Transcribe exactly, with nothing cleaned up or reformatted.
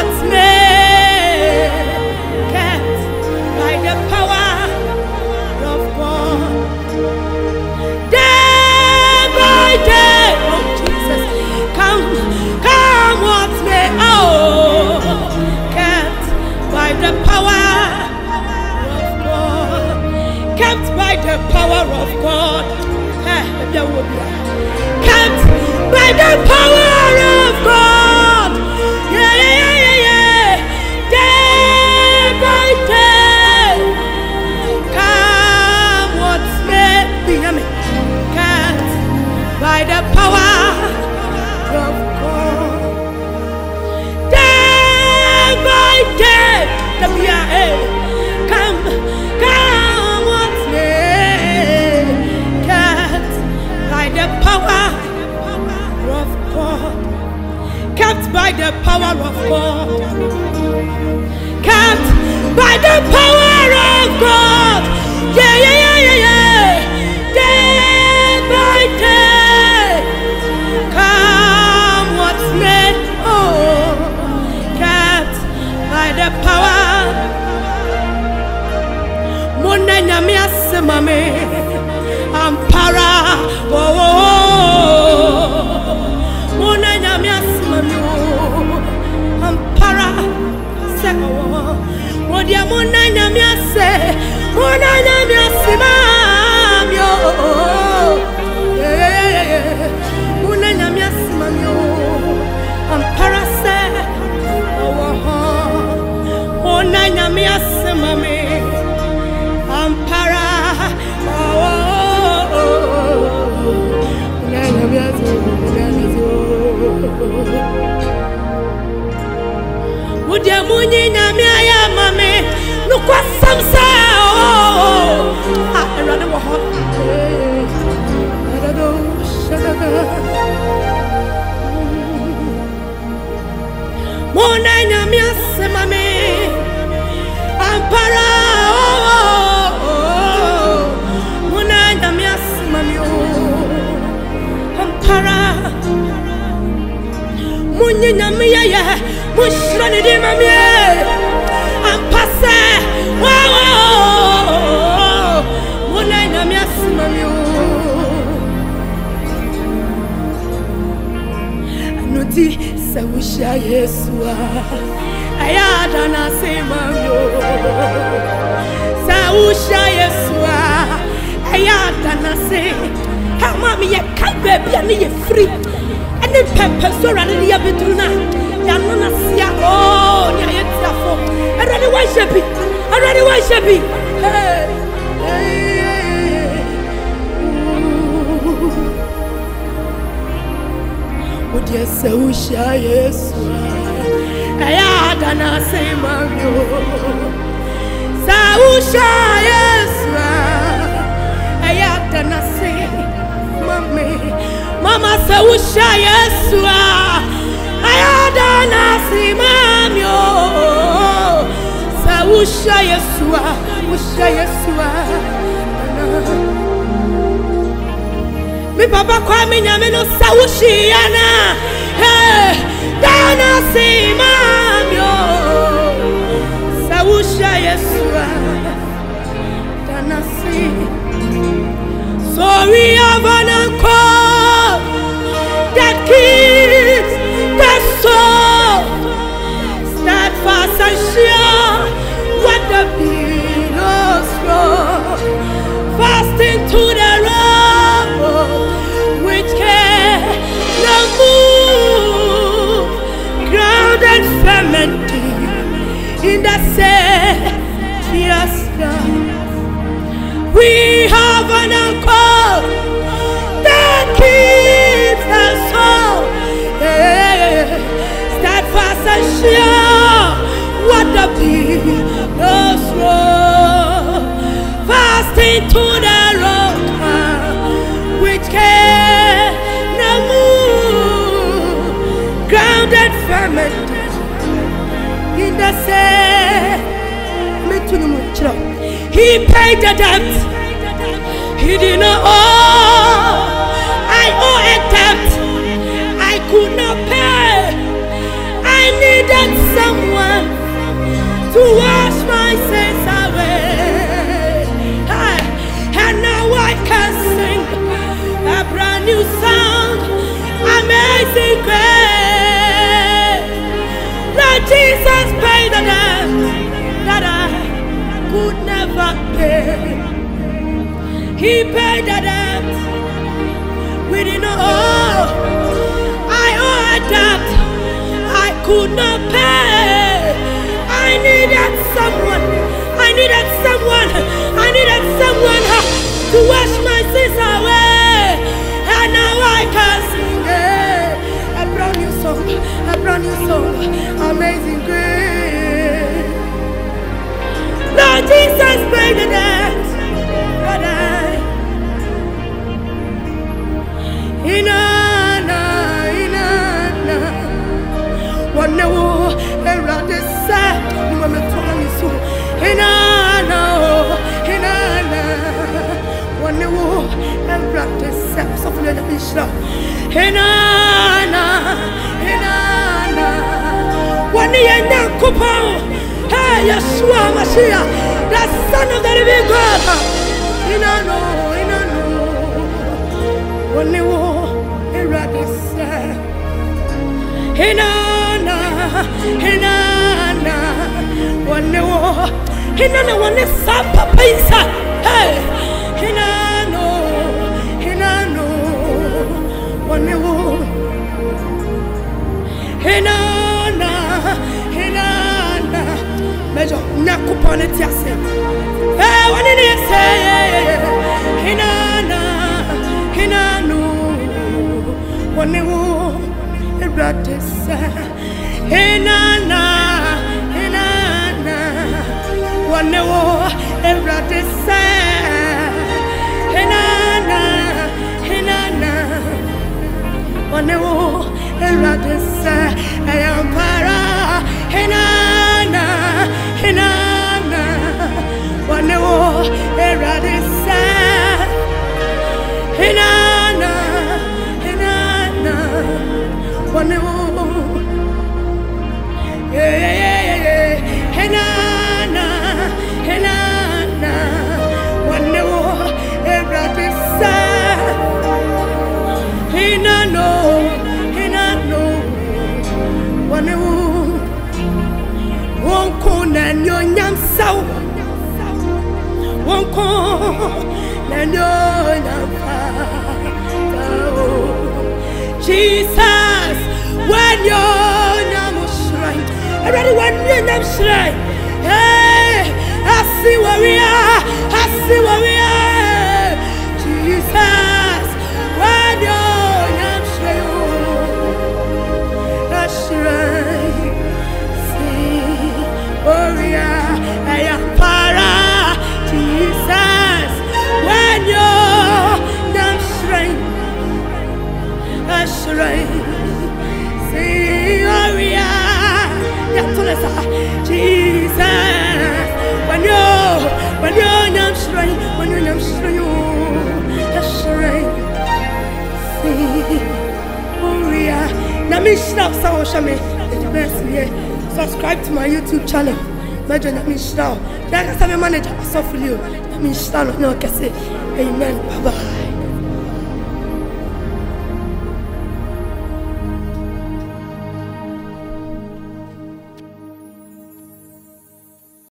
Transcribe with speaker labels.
Speaker 1: what's made, kept by the power of God. Day by day, oh Jesus, come, come what's made, oh, kept by the power of God, kept by the power of God. Eh, there will be kept by the power of God. Yeah, yeah, yeah, yeah, day by day. Come what's made, kept by the power of God. Day by day, come, come what's made, kept by the power of God, kept by the power of God, kept by the power of God. Yeah, yeah, yeah, yeah, yeah. Day by day, come what's made, oh, kept by the power. Mona nyamia semame, ampara, oh, oh, oh. Mona nyamia semame, ampara, se, oh, modia mona nyamia se, mona nyamia semame, oh, yeah, yeah, yeah, mona nyamia semame, ampara se, oh, oh, mona nyamia semame, ampara, oh, oh, oh, would you muni namia ya mame? Look what some say. Oh, I rather walk. Mona namia se mame, ampara. Mona namia se mame, ampara. Muni namia ya. Mushrani di mami, ampase, wow, wow, mona ina miasi mami o. Anuti sawusha Yesua, ayada na se mami o. Sawusha Yesua, ayada na se. Ha mami ye kabe bia ni ye free. Ene pepe so rani ni ya bedruna. Yanana siya oh nya yetia fo already worship it already worship it hey hey would you say usha Yesu ayada na sema yo sa usha Yesu ayada na se mama mama sa usha Yesu ayada nasi mamyo sa usha Yesua usha Yesua mi papa kwa mi nyame no sa ushi yana hey dana si mamyo sa usha Yesua dana si sorry avananko that keeps the soul steadfast and sure what the billows roll, fasting to the road which cannot move, grounded firmly in the siesta. We have an anchor that keeps us soul, yeah, steadfast and sure what the billows roll, fasting to the rock which cannot move, grounded firmly in the sea. He paid the debt he did not owe. I owe a debt I could not pay. I needed someone Jesus paid the debt that I could never pay. He paid the debt we didn't know. I owe a debt I could not pay. I needed someone. I needed someone. I needed someone to wash my sins away. And now I can sing a brand new song, a brand new song, Amazing Grace. Lord Jesus paid the debt that I inana inana one wo erade sa ni mama tola mi so inana inana one wo erade sa so for the bishop inana inana one yenya kupo hey Yeshua Mashiach, the Son of the living God. Inano inano one wo erade sa Hinana, Hinana, one no, Hinana, one is Sapa Pisa. Hey, Hinano, Hinano, one no, Hinana, Hinana, Major Nakuponetiase. Hey, what did he say? Hinana, Hinano, one no. Ratisa, Hinana, Hinana, one no, Ratisa, Hinana, Hinana, one no, Ratisa, I am para, Hinana, Hinana, one no, Ratisa, Hinana, Hinana. One oh, yeah, yeah, yeah, yeah, Hinana, Hinana, one oh, every sad, Hinano, Hinano, one oh, one corner and your young soul, one corner and your young Jesus, when you're not shrine, already when you're not shrine, hey, I see where we are, I see where we are, Jesus, when you're not shrine, a shrine, see where we are, I am para, Jesus, when you're not shrine. Ashrei, see where we are. Jesus, when you, when you're not shrine, when you're not shrine, Ashrei, see where we are. Now me stop, so shame. The best here. Subscribe to my YouTube channel. Imagine that me stop. That is how my manager. I saw for you. That me stop. No, I can say, Amen. Bye bye.